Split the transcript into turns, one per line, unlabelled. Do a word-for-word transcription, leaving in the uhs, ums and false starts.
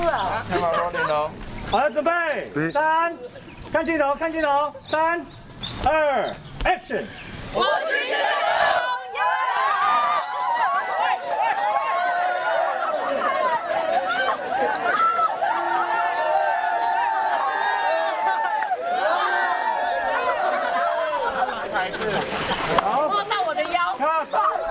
了。
开马 rolling 哦。
好了，准备，三，看镜头，看镜头，三、二 ，action。
我去月
好，
摸到我的腰。
看。